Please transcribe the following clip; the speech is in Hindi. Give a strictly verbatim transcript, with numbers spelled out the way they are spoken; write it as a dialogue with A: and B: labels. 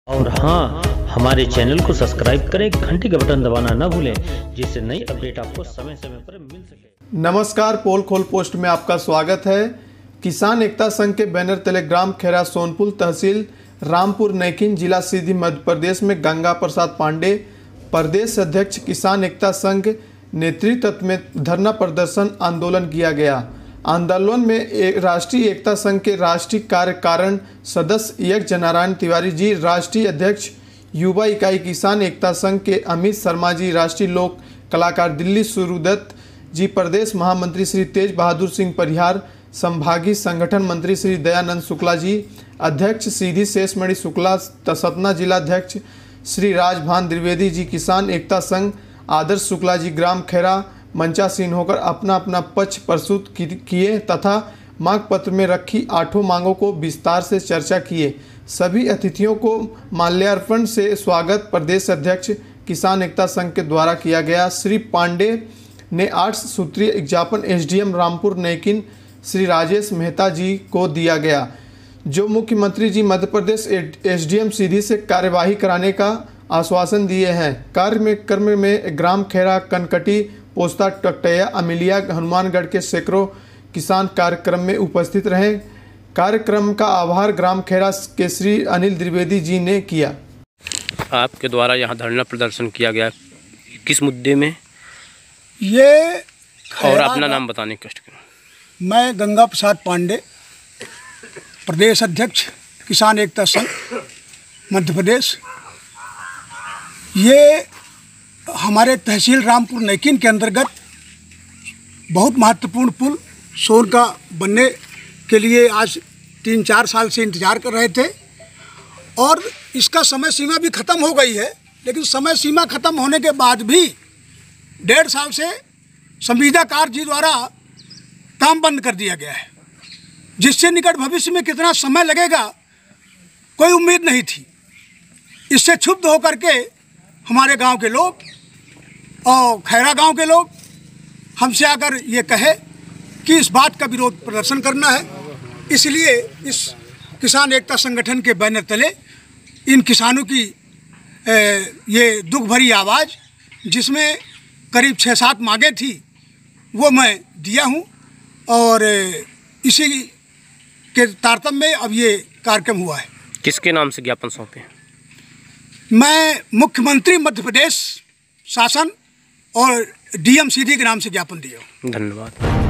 A: और हाँ, हमारे चैनल को सब्सक्राइब करें, घंटी का बटन दबाना ना भूलें, जिससे नई अपडेट आपको समय समय पर मिल सके।
B: नमस्कार, पोल खोल पोस्ट में आपका स्वागत है। किसान एकता संघ के बैनर तले ग्राम खैरा सोनपुर, तहसील रामपुर नैकिन, जिला सीधी मध्य प्रदेश में गंगा प्रसाद पांडे, प्रदेश अध्यक्ष किसान एकता संघ नेतृत्व में धरना प्रदर्शन आंदोलन किया गया। आंदोलन में एक राष्ट्रीय एकता संघ के राष्ट्रीय कार्यकारण सदस्य यज्ञ जनारायण तिवारी जी, राष्ट्रीय अध्यक्ष युवा इकाई किसान एकता संघ के अमित शर्मा जी, राष्ट्रीय लोक कलाकार दिल्ली सूर्यदत्त जी, प्रदेश महामंत्री श्री तेज बहादुर सिंह परिहार, संभागीय संगठन मंत्री श्री दयानंद शुक्ला जी, अध्यक्ष सीधी शेषमणि शुक्ला, सतना जिलाध्यक्ष श्री राजभान द्विवेदी जी, किसान एकता संघ आदर्श शुक्ला जी, ग्राम खैरा मंचासीन होकर अपना अपना पक्ष प्रस्तुत किए तथा मांग पत्र में रखी आठों मांगों को विस्तार से चर्चा किए। सभी अतिथियों को माल्यार्पण से स्वागत प्रदेश अध्यक्ष किसान एकता संघ के द्वारा किया गया। श्री पांडे ने आठ सूत्रीय ज्ञापन एसडीएम रामपुर नैकिन श्री राजेश मेहता जी को दिया गया, जो मुख्यमंत्री जी मध्य प्रदेश एसडीएम सीधी से कार्यवाही कराने का आश्वासन दिए हैं। कार्य में कर्म में ग्राम खैरा, कनकटी, पोस्ता, टकटैया, अमिलिया, हनुमानगढ़ के सैकड़ों किसान कार्यक्रम में उपस्थित रहे। कार्यक्रम का आभार ग्राम खैरा के श्री अनिल द्विवेदी जी ने किया।
C: आपके द्वारा यहाँ धरना प्रदर्शन किया गया, किस मुद्दे में?
D: ये
C: और अपना नाम बताने की कष्ट करें।
D: मैं गंगा प्रसाद पांडे, प्रदेश अध्यक्ष किसान एकता संघ मध्य प्रदेश। ये हमारे तहसील रामपुर नैकिन के अंतर्गत बहुत महत्वपूर्ण पुल सोन का बनने के लिए आज तीन चार साल से इंतज़ार कर रहे थे और इसका समय सीमा भी ख़त्म हो गई है, लेकिन समय सीमा ख़त्म होने के बाद भी डेढ़ साल से संविदाकार जी द्वारा काम बंद कर दिया गया है, जिससे निकट भविष्य में कितना समय लगेगा कोई उम्मीद नहीं थी। इससे क्षुब्ध होकर के हमारे गांव के लोग और खैरा गांव के लोग हमसे आकर ये कहे कि इस बात का विरोध प्रदर्शन करना है, इसलिए इस किसान एकता संगठन के बैनर तले इन किसानों की ए, ये दुख भरी आवाज़, जिसमें करीब छः सात मांगें थी, वो मैं दिया हूँ और इसी के तारतम्य में अब ये कार्यक्रम हुआ है।
C: किसके नाम से ज्ञापन सौंपे?
D: मैं मुख्यमंत्री मध्य प्रदेश शासन और डीएम सीधी के नाम से ज्ञापन दिया हूँ।
C: धन्यवाद।